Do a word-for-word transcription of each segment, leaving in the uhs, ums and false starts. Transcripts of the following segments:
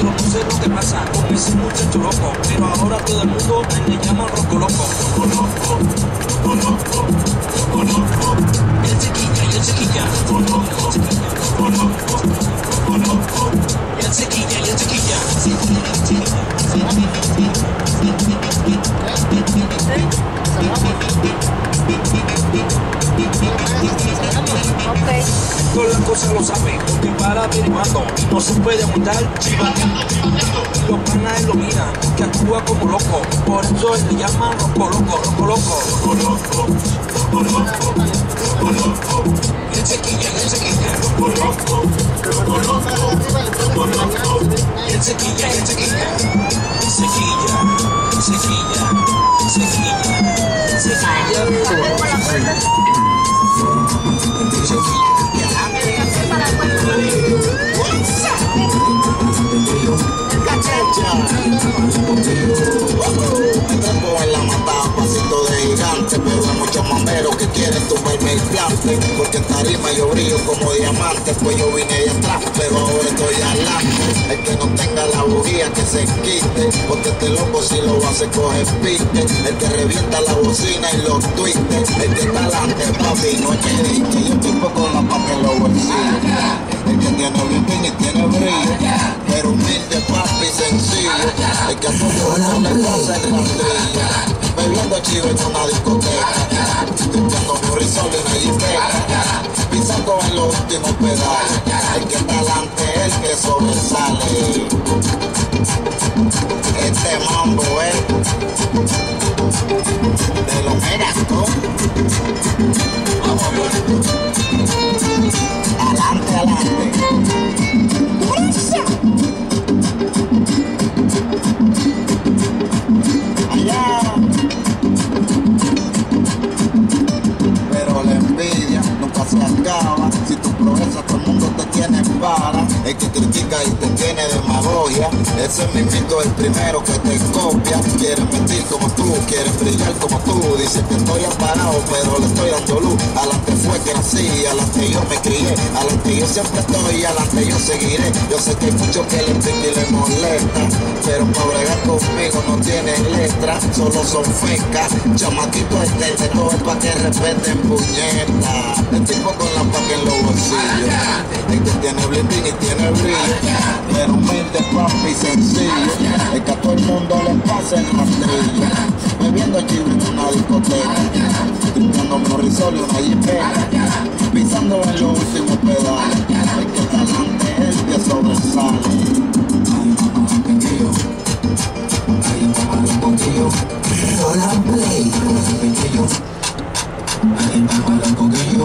pero no sé lo que pasa con ese muchacho loco. Pero ahora todo el mundo le llama Rocco Loco. El chiquilla, y el chiquilla. Y el chiquilla, y el chiquilla. Okay. Todas las cosas lo saben, porque para averiguando y no se puede aguantar chivaneando. Los panas él lo miran, que actúa como loco, por eso él le llaman Rocco Loco, Rocco Loco. Y el chiquilla, y el chiquilla. Y el chiquilla, y el chiquilla. Sequilla, sequilla, sequilla, sequilla. Me trepo en la mata, pasito de gigante, pero hay muchos mameros que quieren tumbarme el plante, porque en tarima yo brillo como diamante, pues yo vine de atrás, pero ahora estoy adelante. El que no tenga la bujía que se quite, porque este loco si lo hace coge piste, el que revienta la bocina y los twistes, el que está adelante papi no es que dique, yo tipo con la papa en los bolsillos, el que tiene bling y tiene brillo, pero humilde papi sencillo, el que a todo no le pasa el rastrillo, bebiendo chivo en una discoteca, limpiando mi risol y una jipeta, pisando en los últimos pedales, el que está adelante es el que sobresale. Este mambo es de los meracos. Adelante, adelante. Allá. Pero la envidia nunca se acaba. Si tú progresas, todo el mundo te tiene para. El que critica y te tiene demagogia, ese mismito es el primero que te copia. Quieren mentir como tú, quieren brillar como tú. Dicen que estoy apagado, pero le estoy dando luz. Adelante fue que nací, adelante yo me crié, adelante yo siempre estoy, adelante yo seguiré. Yo sé que hay muchos que le pica y le molesta, pero para bregar conmigo no tienen letra, solo son fecas. Chamaquito este, de todo es pa' que respeten puñetas. El tipo con la paca en los bolsillos, el que tiene blindín y tiene brillo, pero humilde papi sencillo, el que a todo el mundo le pasa el rastrillo, bebiendo chivo en una discoteca, tripeando un risol y una jipeta, pisando en los últimos pedales, el que está adelante es el que sobresale. Ay mamá, pequeño, ay mamá, pequeño, rola play, pequeño, ay mamá, pequeño.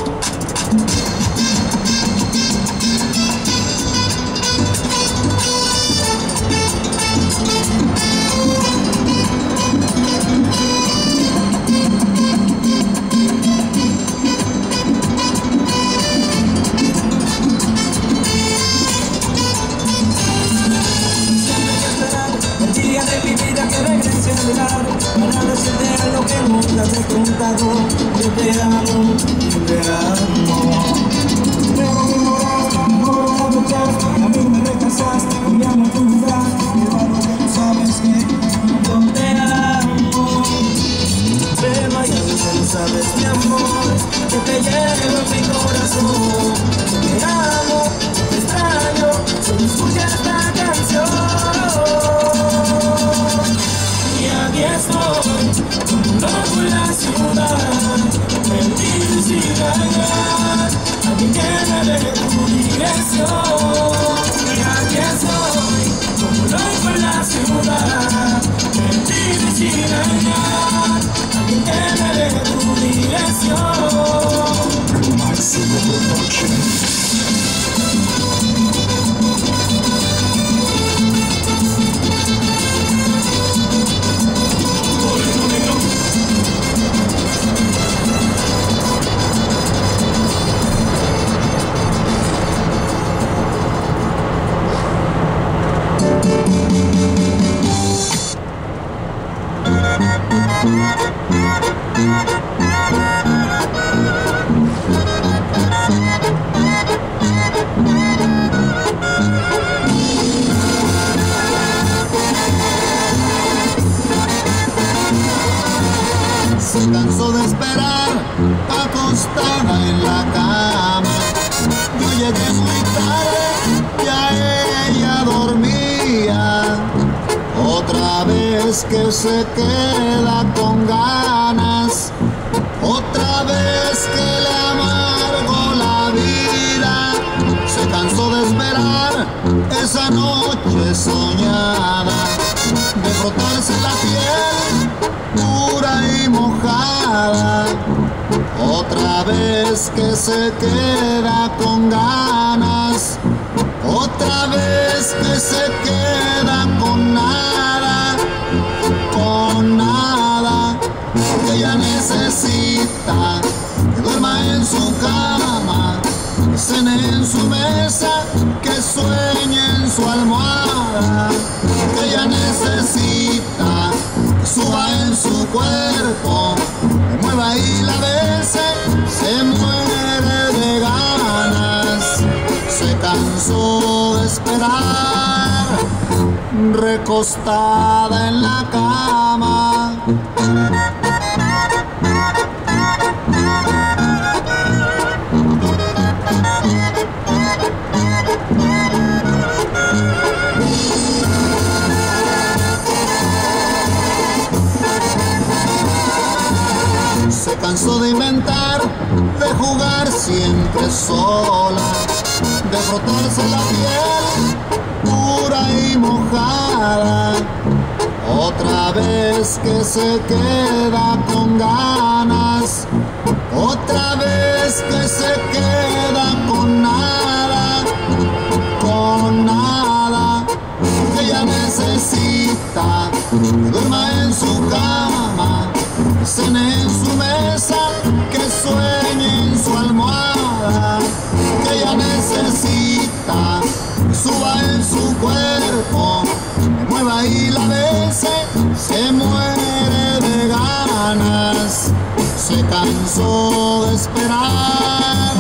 Para decirte lo que nunca te he contado. Yo te amo, yo te amo. Pero me ignoraste, me rechazaste, a mí me rechazaste, y ya no tendrás. Pero algo que tú sabes que yo te amo. Pero hay algo que no sabes, mi amor, que te llevo en mi corazón. Te amo, te extraño, solo escucha esta canción. Aquí estoy, como loco en la ciudad, perdido y sin hallar a quien que me dé tu dirección. Y aquí estoy, como loco en la ciudad, perdido y sin hallar a quien que me dé tu dirección. Máximo Production. vez que se queda con ganas, otra vez que le amargó la vida, se cansó de esperar esa noche soñada, de frotarse la piel pura y mojada, otra vez que se queda con ganas, otra vez que se queda con nada, con nada, que ella necesita que duerma en su cama, que cene en su mesa, que sueñe en su almohada, que ella necesita que suba en su cuerpo, que mueva y la bese, se muere de ganas, se cansó de esperar, recostada en la cama. Se cansó de inventar, de jugar siempre sola, de frotarse la piel pura y mojada, otra vez que se queda con ganas, otra vez que se queda con nada, con nada, que ella necesita que duerma en su cama, que cene en su mesa, que sueñe en su almohada, que ella necesita que suba en su cuerpo, que mueva y la bese, se muere de ganas, se cansó de esperar,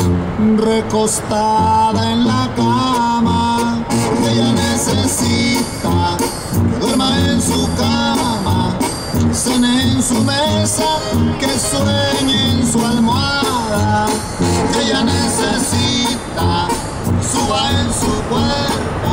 recostada en la cama, que ella necesita que duerma en su cama, que cene en su mesa, que sueñe en su almohada, que ella necesita que suba en su cuerpo.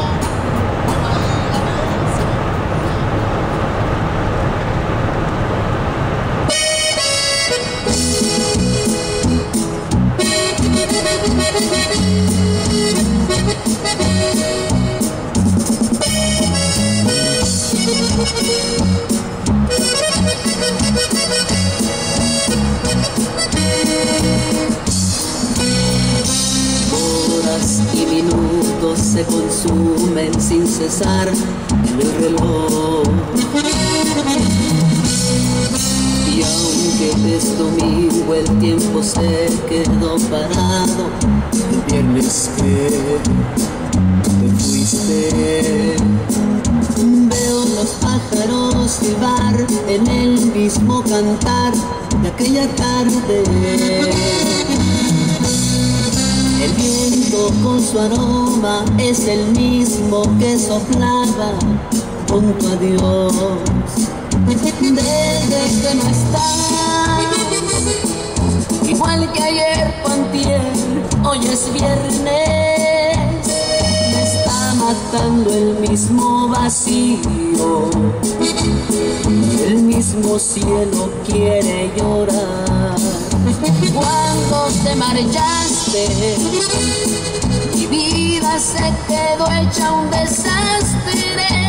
Horas y minutos se consumen sin cesar en el reloj, y aunque es domingo el tiempo se quedó parado, el viernes que te fuiste. Veo los pájaros llevar en el mismo cantar de aquella tarde. El viento con su aroma es el mismo que soplaba junto a Dios. Desde que no estás, igual que ayer o antier, hoy es viernes, me está matando el mismo vacío, el mismo cielo quiere llorar. Cuando te marchaste, mi vida se quedó hecha un desastre.